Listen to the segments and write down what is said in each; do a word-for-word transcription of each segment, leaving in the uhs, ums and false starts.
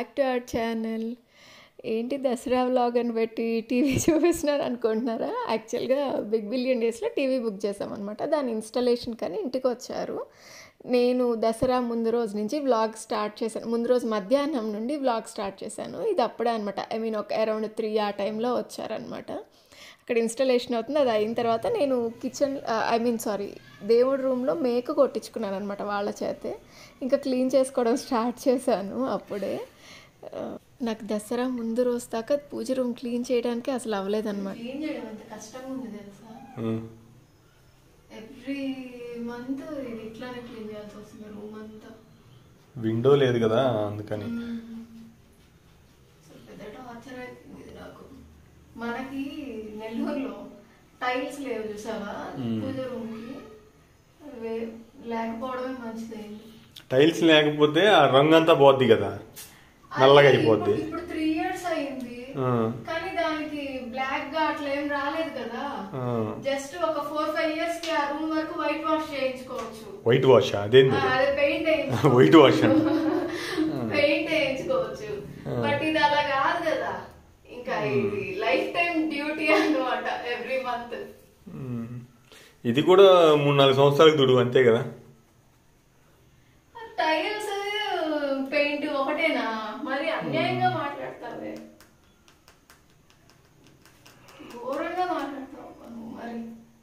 Back to our channel. ఏంటి Dasara vlog అని పెట్టి టీవీ చూపిస్తున్నారు అనుకుంటున్నారా? యాక్చువల్గా బిగ్ బిలియన్ డేస్లో టీవీ బుక్ చేసామన్నమాట. దాని ఇన్స్టాలేషన్ కానీ ఇంటికి వచ్చారు. నేను దసరా ముందు రోజు నుంచి వ్లాగ్ స్టార్ట్ చేశాను. ముందు రోజు మధ్యాహ్నం నుండి వ్లాగ్ స్టార్ట్ చేశాను. ఇది అప్పుడే అనమాట. ఐ మీన్ ఒక అరౌండ్ త్రీ ఆ టైంలో వచ్చారనమాట. అక్కడ ఇన్స్టాలేషన్ అవుతుంది. అది అయిన తర్వాత నేను కిచెన్ ఐ మీన్ సారీ దేవుడి రూమ్లో మేక కొట్టించుకున్నాను అనమాట వాళ్ళ చేతే. ఇంకా క్లీన్ చేసుకోవడం స్టార్ట్ చేశాను అప్పుడే. నాకు దసరా ముందు రోజు దాకా పూజ రూమ్ క్లీన్ చేయడానికి అసలు అవ్వలేదన్నమాట. క్లీన్ చేయడం ఎంత కష్టంగా ఉంది తెలుసా? ఎవ్రీ మంత్ ఇది ఇట్లానే క్లీన్ చేయాల్సి వస్తుంది రూమ్ అంతా. విండో లేదు కదా అందుకని పెద్ద టార్చర్ అవుతుంది ఇది నాకు. మనకి నెల్లూరులో టైల్స్ లేవు చూసావా పూజ రూమ్ కి, లేకపోవడమే మంచిదైంది. టైల్స్ లేకపోతే ఆ రంగు అంతా పోద్ది కదా, నల్లగా అయిపోద్ది. ఇప్పుడు త్రీ ఇయర్స్ అయింది కానీ దానికి బ్లాక్ గా అట్లా ఏం రాలేదు కదా. జస్ట్ ఒక ఫోర్ ఫైవ్ ఇయర్స్ కి ఆ రూమ్ వరకు వైట్ వాష్ చేయించుకోవచ్చు. వైట్ వాష్ అదేంటి? అదే పెయింట్ వైట్ వాష్ పెయింట్ వేయించుకోవచ్చు. బట్ ఇది అలా కాదు కదా. ఇంకా ఇది లైఫ్ టైం డ్యూటీ అన్నమాట. ఎవ్రీ మంత్ ఇది కూడా మూడు నాలుగు సంవత్సరాలకు దుడు అంతే కదా. టైల్స్ పెయింట్ ఒకటేనా? మరి అన్యాయంగా మాట్లాడతావే, ఘోరంగా మాట్లాడతావు మరి.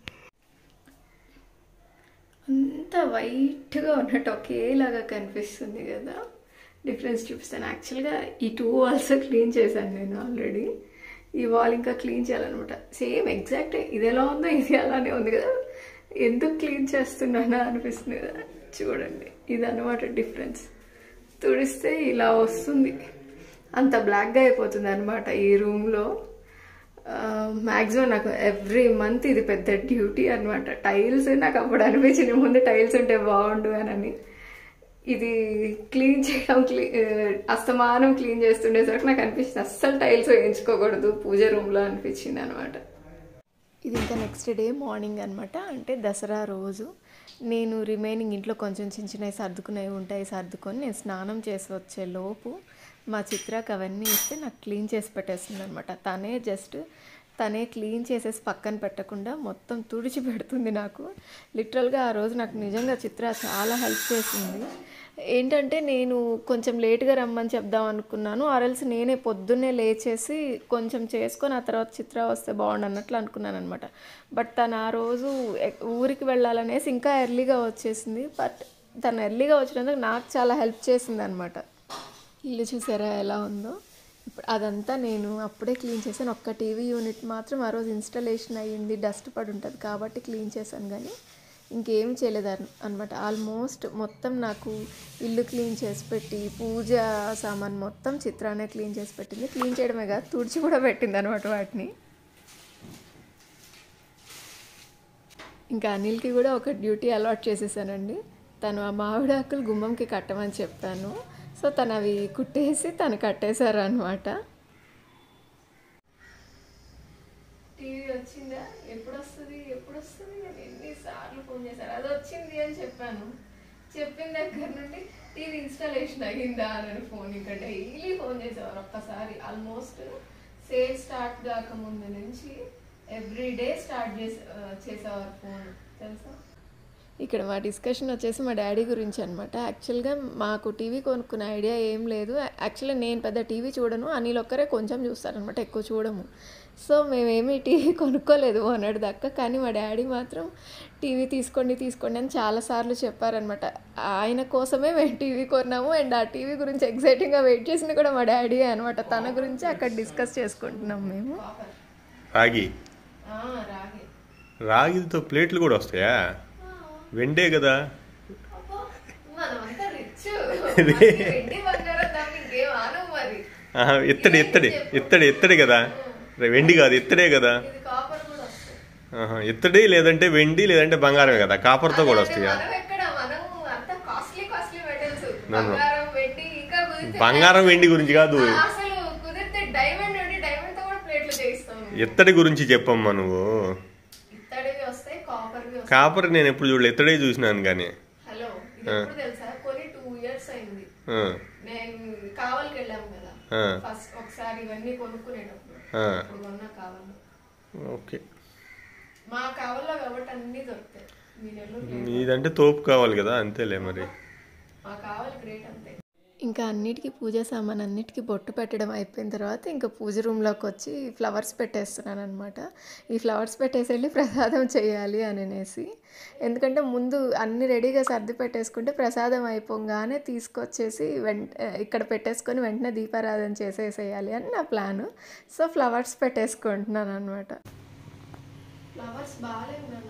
అంత వైట్గా ఉన్నట్టు ఒకేలాగా కనిపిస్తుంది కదా. డిఫరెన్స్ చూపిస్తాను. యాక్చువల్గా ఈ టూ వాల్స్ క్లీన్ చేశాను నేను ఆల్రెడీ. ఈ వాల్ ఇంకా క్లీన్ చేయాలన్నమాట. సేమ్ ఎగ్జాక్ట్ ఇది ఎలా ఉందో ఇది అలానే ఉంది కదా. ఎందుకు క్లీన్ చేస్తున్నానా అనిపిస్తుంది కదా. చూడండి ఇది అన్నమాట డిఫరెన్స్. తుడిస్తే ఇలా వస్తుంది, అంత బ్లాక్గా అయిపోతుంది అనమాట ఈ రూమ్లో. మ్యాక్సిమం నాకు ఎవ్రీ మంత్ ఇది పెద్ద డ్యూటీ అనమాట. టైల్స్ నాకు అప్పుడు అనిపించింది ముందు టైల్స్ ఉంటే బాగుండు అని. ఇది క్లీన్ చేయడం క్లీ అస్తమానం క్లీన్ చేస్తుండేసరికి నాకు అనిపించింది అస్సలు టైల్స్ వేయించుకోకూడదు పూజ రూమ్లో అనిపించింది అనమాట. ఇది ఇంకా నెక్స్ట్ డే మార్నింగ్ అనమాట. అంటే దసరా రోజు నేను రిమైనింగ్ ఇంట్లో కొంచెం చిన్న చిన్నవి సర్దుకునేవి ఉంటాయి. సర్దుకొని నేను స్నానం చేసి వచ్చే లోపు మా చిత్రాకి అవన్నీ ఇస్తే నాకు క్లీన్ చేసి పెట్టేస్తుంది అనమాట. తనే జస్ట్ తనే క్లీన్ చేసేసి పక్కన పెట్టకుండా మొత్తం తుడిచి పెడుతుంది నాకు. లిటరల్గా ఆ రోజు నాకు నిజంగా చిత్ర చాలా హెల్ప్ చేసింది. ఏంటంటే నేను కొంచెం లేట్గా రమ్మని చెప్దాం అనుకున్నాను. ఆర్ఎల్స్ నేనే పొద్దున్నే లేచేసి కొంచెం చేసుకొని ఆ తర్వాత చిత్ర వస్తే బాగుండు అన్నట్లు అనుకున్నాను అనమాట. బట్ తను ఆ రోజు ఊరికి వెళ్ళాలనేసి ఇంకా ఎర్లీగా వచ్చేసింది. బట్ తను ఎర్లీగా వచ్చినందుకు నాకు చాలా హెల్ప్ చేసింది అనమాట. ఇల్లు చూసారా ఎలా ఉందో. ఇప్పుడు అదంతా నేను అప్పుడే క్లీన్ చేశాను. ఒక్క టీవీ యూనిట్ మాత్రం ఆ రోజు ఇన్స్టాలేషన్ అయ్యింది, డస్ట్ పడి ఉంటుంది కాబట్టి క్లీన్ చేశాను. కానీ ఇంకేం చేయలేదు అనమాట. ఆల్మోస్ట్ మొత్తం నాకు ఇల్లు క్లీన్ చేసి పెట్టి పూజ సామాన్ మొత్తం చిత్రానే క్లీన్ చేసి పెట్టింది. క్లీన్ చేయడమే కాదు తుడిచి కూడా పెట్టింది అనమాట వాటిని. ఇంకా అనిల్కి కూడా ఒక డ్యూటీ అలాట్ చేసేసానండి. తను ఆ మామిడి ఆకులు గుమ్మంకి కట్టమని చెప్పాను. సో తను అవి కుట్టేసి తను కట్టేశారు అనమాట. టీవీ వచ్చిందా, ఎప్పుడు వస్తుంది ఎప్పుడు వస్తుంది అని ఎన్నిసార్లు ఫోన్ చేశారు. అది వచ్చింది అని చెప్పాను. చెప్పిన దగ్గర నుండి టీవీ ఇన్స్టాలేషన్ అయ్యిందా అని ఫోన్ ఇంకా డైలీ ఫోన్ చేసేవారు. ఒక్కసారి ఆల్మోస్ట్ సేల్ స్టార్ట్ కాకముందు నుంచి ఎవ్రీ డే స్టార్ట్ చేసే చేసేవారు ఫోన్ తెలుసా. ఇక్కడ మా డిస్కషన్ వచ్చేసి మా డాడీ గురించి అనమాట. యాక్చువల్గా మాకు టీవీ కొనుక్కునే ఐడియా ఏం లేదు. యాక్చువల్గా నేను పెద్ద టీవీ చూడను, అనిల్ ఒక్కరే కొంచెం చూస్తారనమాట, ఎక్కువ చూడము. సో మేమేమి టీవీ కొనుక్కోలేదు అన్నాడు దక్క. కానీ మా డాడీ మాత్రం టీవీ తీసుకోండి తీసుకోండి అని చాలాసార్లు చెప్పారనమాట. ఆయన కోసమే మేము టీవీ కొన్నాము. అండ్ ఆ టీవీ గురించి ఎక్సైటింగ్గా వెయిట్ చేసింది కూడా మా డాడీ అనమాట. తన గురించి అక్కడ డిస్కస్ చేసుకుంటున్నాం మేము. రాగి రాగి రాగితో ప్లేట్లు కూడా వస్తాయా? వెండే కదా. ఎత్తడి ఎత్తడి ఎత్తడి ఎత్తడి కదా, వెండి కాదు ఎత్తడే కదా. ఎత్తడి లేదంటే వెండి లేదంటే బంగారమే కదా. కాపర్తో కూడా వస్తాయా? బంగారం వెండి గురించి కాదు, ఎత్తడి గురించి చెప్పమ్మా నువ్వు. కాపర్ నేను ఎప్పుడు చూడలేదు, ఎత్తడే చూసినాను కానీ. హలో, ఇది ఎప్పుడు తెలుసా? కొన్ని టూ ఇయర్స్ అయింది. నేను కావాలకి వెళ్ళాము కదా ఫస్ట్ ఒకసారి ఇవన్నీ కొనుక్కునేటప్పుడు అప్పుడు కొన్నా కావాలి. ఓకే మా కావాలో కాబట్టి అన్ని దొరుకుతాయి. మీదంటే తోపు కావాలి కదా, అంతేలే మరి. మా కావాలి గ్రేట్ అంతే. ఇంకా అన్నిటికీ పూజా సామాన్ అన్నిటికీ బొట్టు పెట్టడం అయిపోయిన తర్వాత ఇంకా పూజ రూమ్లోకి వచ్చి ఫ్లవర్స్ పెట్టేస్తున్నాను అనమాట. ఈ ఫ్లవర్స్ పెట్టేసి వెళ్ళి ప్రసాదం చేయాలి అని అనేసి, ఎందుకంటే ముందు అన్ని రెడీగా సర్ది పెట్టేసుకుంటే ప్రసాదం అయిపోగానే తీసుకొచ్చేసి వెంట ఇక్కడ పెట్టేసుకొని వెంటనే దీపారాధన చేసేసేయాలి అని నా ప్లాను. సో ఫ్లవర్స్ పెట్టేసుకుంటున్నాను అనమాట. ఫ్లవర్స్ బాగాలేవు నాన్న,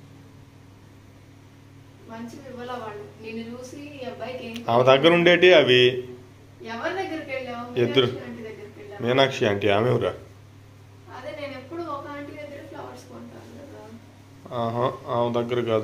మంచివి ఇవ్వాల వాళ్ళు. నిన్ను చూసి ఈ అబ్బాయికి ఆమె దగ్గర ఉండేటి అవి ఎవరి దగ్గరికి వెళ్ళావు? ఎదురు ఆంటీ దగ్గరికి వెళ్ళావు. మీనాక్షి ఆంటీ ఆమె ఎవరా? అదే నేను ఎప్పుడు ఒక ఆంటీ దగ్గర ఫ్లవర్స్ కొంటాను కదా. ఆహా ఆమె దగ్గర కాదు.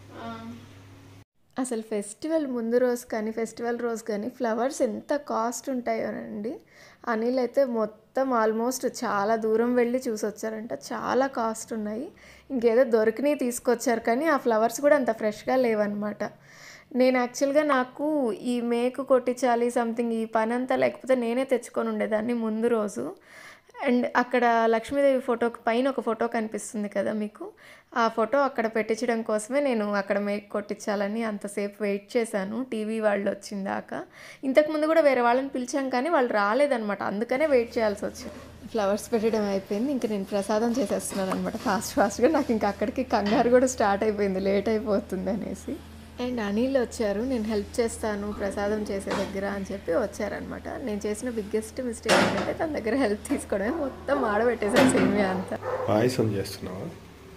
అసలు ఫెస్టివల్ ముందు రోజు కానీ ఫెస్టివల్ రోజు కానీ ఫ్లవర్స్ ఎంత కాస్ట్ ఉంటాయోనండి. అనిల్ అయితే మొత్తం ఆల్మోస్ట్ చాలా దూరం వెళ్ళి చూసి వచ్చారంట, చాలా కాస్ట్ ఉన్నాయి. ఇంకేదో దొరికినవి తీసుకొచ్చారు కానీ ఆ ఫ్లవర్స్ కూడా అంత ఫ్రెష్గా లేవన్నమాట. నేను యాక్చువల్గా నాకు ఈ మేకు కొట్టించాలి సంథింగ్ ఈ పని అంతా లేకపోతే నేనే తెచ్చుకొని ఉండేదాన్ని ముందు రోజు. అండ్ అక్కడ లక్ష్మీదేవి ఫోటోకి పైన ఒక ఫోటో కనిపిస్తుంది కదా మీకు, ఆ ఫోటో అక్కడ పెట్టించడం కోసమే నేను అక్కడ మేక్ కొట్టించాలని అంతసేపు వెయిట్ చేశాను టీవీ వాళ్ళు వచ్చిందాక. ఇంతకుముందు కూడా వేరే వాళ్ళని పిలిచాం కానీ వాళ్ళు రాలేదనమాట, అందుకనే వెయిట్ చేయాల్సి వచ్చింది. ఫ్లవర్స్ పెట్టడం అయిపోయింది, ఇంకా నేను ప్రసాదం చేసేస్తున్నాను అనమాట ఫాస్ట్ ఫాస్ట్గా. నాకు ఇంకా అక్కడికి కంగారు కూడా స్టార్ట్ అయిపోయింది, లేట్ అయిపోతుంది అనేసి. అండ్ అనిల్ వచ్చారు, నేను హెల్ప్ చేస్తాను ప్రసాదం చేసే దగ్గర అని చెప్పి వచ్చారనమాట. నేను చేసిన బిగ్గెస్ట్ మిస్టేక్ ఏంటంటే తన దగ్గర హెల్ప్ తీసుకోవడమే, మొత్తం ఆడబెట్టేసాను సేమియా అంతా. పాయసం చేస్తున్నావా?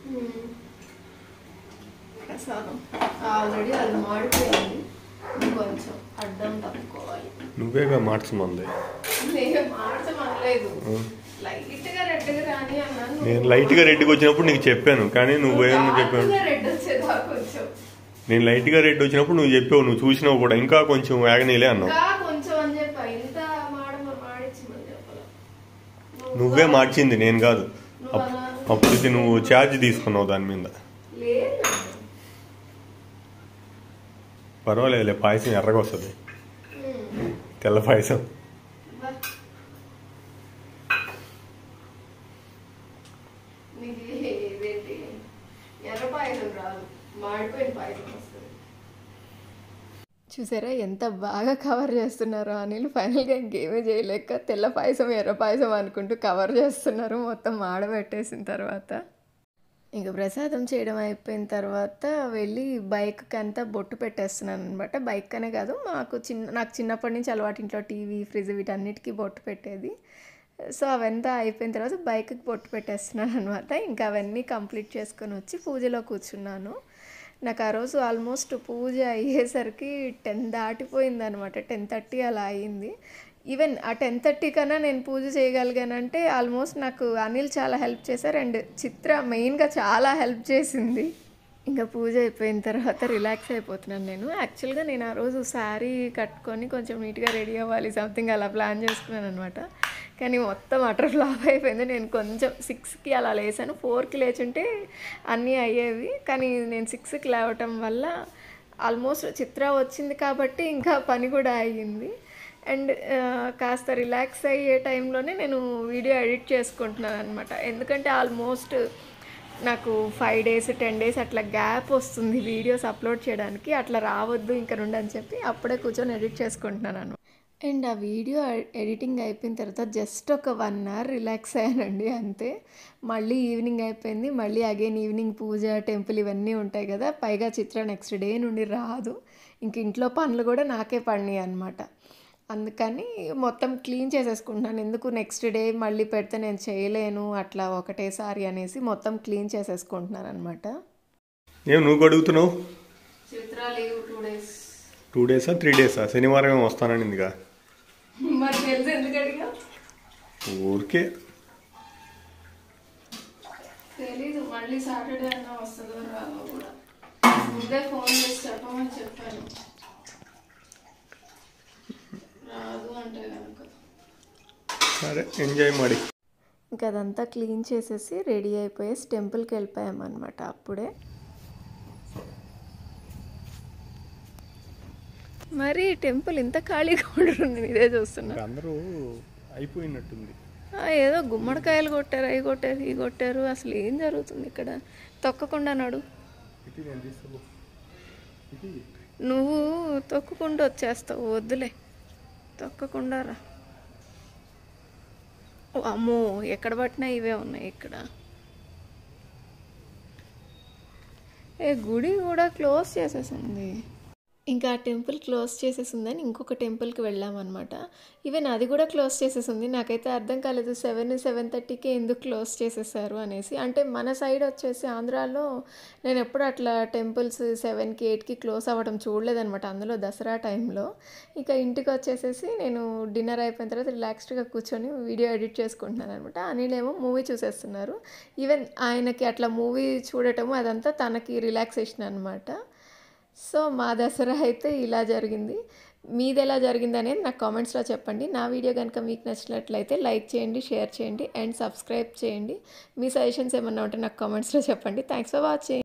ప్రసాదం ఆల్రెడీ అది మాడిపోయింది, కొంచెం అడ్డం తప్పుకోవాలి. నువ్వేగా మార్చమంది. నేను మార్చమనలేదు, లైట్గా రెడ్గా రాని అన్నాను. నేను లైట్గా రెడ్కి వచ్చినప్పుడు నీకు చెప్పాను కానీ నువ్వేమో చెప్పాను. రెడ్ వచ్చేదా కొంచెం, నేను లైట్గా రెడ్ వచ్చినప్పుడు నువ్వు చెప్పావు, నువ్వు చూసినావు కూడా, ఇంకా కొంచెం వేగనీలే అన్నావు. నువ్వే మార్చింది నేను కాదు, అప్పటికి నువ్వు ఛార్జ్ తీసుకున్నావు దాని మీద. పర్వాలేదులే, పాయసం ఎర్రగా వస్తుంది, తెల్ల పాయసం. చూసారా ఎంత బాగా కవర్ చేస్తున్నారో అనిల్. ఫైనల్గా ఇంకేమీ చేయలేక తెల్ల పాయసం ఎర్ర పాయసం అనుకుంటూ కవర్ చేస్తున్నారు మొత్తం ఆడబెట్టేసిన తర్వాత. ఇంకా ప్రసాదం చేయడం అయిపోయిన తర్వాత వెళ్ళి బైక్కి అంతా బొట్టు పెట్టేస్తున్నాను అనమాట. బైక్ అనే కాదు, మాకు చిన్న నాకు చిన్నప్పటి నుంచి అలవాటు, ఇంట్లో టీవీ ఫ్రిడ్జ్ వీటన్నిటికీ బొట్టు పెట్టేది. సో అవంతా అయిపోయిన తర్వాత బైక్కి బొట్టు పెట్టేస్తున్నాను అనమాట. ఇంకా అవన్నీ కంప్లీట్ చేసుకొని వచ్చి పూజలో కూర్చున్నాను. నాకు ఆ రోజు ఆల్మోస్ట్ పూజ అయ్యేసరికి టెన్ దాటిపోయింది అనమాట, టెన్ థర్టీ అలా అయ్యింది. ఈవెన్ ఆ టెన్ థర్టీ కన్నా నేను పూజ చేయగలిగానంటే ఆల్మోస్ట్ నాకు అనిల్ చాలా హెల్ప్ చేశారు, అండ్ చిత్ర మెయిన్గా చాలా హెల్ప్ చేసింది. ఇంకా పూజ అయిపోయిన తర్వాత రిలాక్స్ అయిపోతున్నాను నేను. యాక్చువల్గా నేను ఆ రోజు శారీ కట్టుకొని కొంచెం నీట్గా రెడీ అవ్వాలి సంథింగ్ అలా ప్లాన్ చేసుకున్నాను అనమాట. కానీ మొత్తం అటర్ ఫ్లాప్ అయిపోయింది. నేను కొంచెం సిక్స్కి అలా లేసాను, ఫోర్కి లేచుంటే అన్నీ అయ్యేవి. కానీ నేను సిక్స్కి లేవటం వల్ల ఆల్మోస్ట్ చిత్ర వచ్చింది కాబట్టి ఇంకా పని కూడా అయ్యింది. అండ్ కాస్త రిలాక్స్ అయ్యే టైంలోనే నేను వీడియో ఎడిట్ చేసుకుంటున్నాను అనమాట. ఎందుకంటే ఆల్మోస్ట్ నాకు ఫైవ్ డేస్ టెన్ డేస్ అట్లా గ్యాప్ వస్తుంది వీడియోస్ అప్లోడ్ చేయడానికి, అట్లా రావద్దు ఇంక నుండి అని చెప్పి అప్పుడే కూర్చొని ఎడిట్ చేసుకుంటున్నాను. అండ్ ఆ వీడియో ఎడిటింగ్ అయిపోయిన తర్వాత జస్ట్ ఒక వన్ అవర్ రిలాక్స్ అయ్యానండి అంతే. మళ్ళీ ఈవినింగ్ అయిపోయింది, మళ్ళీ అగైన్ ఈవినింగ్ పూజ టెంపుల్ ఇవన్నీ ఉంటాయి కదా. పైగా చిత్ర నెక్స్ట్ డే నుండి రాదు, ఇంక ఇంట్లో పనులు కూడా నాకే పడినాయి అనమాట. అందుకని మొత్తం క్లీన్ చేసేసుకుంటున్నాను. ఎందుకు నెక్స్ట్ డే మళ్ళీ పెడితే నేను చేయలేను అట్లా ఒకటేసారి అనేసి మొత్తం క్లీన్ చేసేసుకుంటున్నాను అనమాట. ఏం నువ్వు అడుగుతున్నావు? Chitra leave two days two డేసా త్రీ డేసా శనివారం ఏమో వస్తానండిగా. మరి తెలుసు ఎందుకు అడిగా? ఊరికే తెలీదు, మళ్ళీ సాటర్డే అన్నా వస్తుందో రాదో కూడా. ముందే ఫోన్ చేసి చెప్పమని చెప్పాను, రాదు అంటే కనుక. సరే ఎంజాయ్ ಮಾಡಿ. ఇంకా అదంతా క్లీన్ చేసేసి రెడీ అయిపోయేసి టెంపుల్కి వెళ్ళిపోయామన్నమాట. అప్పుడే మరి టెంపుల్ ఇంత ఖాళీగా ఉంటుంది ఇదే చూస్తున్నా. అందరూ అయిపోయినట్టుంది. ఏదో గుమ్మడికాయలు కొట్టారు, అవి కొట్టారు, ఇవి కొట్టారు. అసలు ఏం జరుగుతుంది ఇక్కడ? తొక్కకుండా నడు. నువ్వు తొక్కుకుంటూ వచ్చేస్తావు, వద్దులే, తొక్కకుండా రా. అమ్మో, ఎక్కడ పట్టినా ఇవే ఉన్నాయి ఇక్కడ. ఏ గుడి కూడా క్లోజ్ చేసేసింది. ఇంకా ఆ టెంపుల్ క్లోజ్ చేసేసిందని ఇంకొక టెంపుల్కి వెళ్ళామన్నమాట. ఈవెన్ అది కూడా క్లోజ్ చేసేసింది. నాకైతే అర్థం కాలేదు సెవెన్ సెవెన్ థర్టీకే ఎందుకు క్లోజ్ చేసేసారు అనేసి. అంటే మన సైడ్ వచ్చేసి ఆంధ్రాలో నేను ఎప్పుడు అట్లా టెంపుల్స్ సెవెన్కి ఎయిట్కి క్లోజ్ అవ్వడం చూడలేదనమాట, అందులో దసరా టైంలో. ఇక ఇంటికి వచ్చేసేసి నేను డిన్నర్ అయిపోయిన తర్వాత రిలాక్స్డ్గా కూర్చొని వీడియో ఎడిట్ చేసుకుంటున్నాను అనమాట. అనిల్ ఏమో మూవీ చూసేస్తున్నారు. ఈవెన్ ఆయనకి అట్లా మూవీ చూడటము అదంతా తనకి రిలాక్సేషన్ అనమాట. సో మా దసరా అయితే ఇలా జరిగింది. మీది ఎలా జరిగింది అనేది నాకు కామెంట్స్లో చెప్పండి. నా వీడియో కనుక మీకు నచ్చినట్లయితే లైక్ చేయండి, షేర్ చేయండి అండ్ సబ్స్క్రైబ్ చేయండి. మీ సజెషన్స్ ఏమన్నా ఉంటే నాకు కామెంట్స్లో చెప్పండి. Thanks for watching.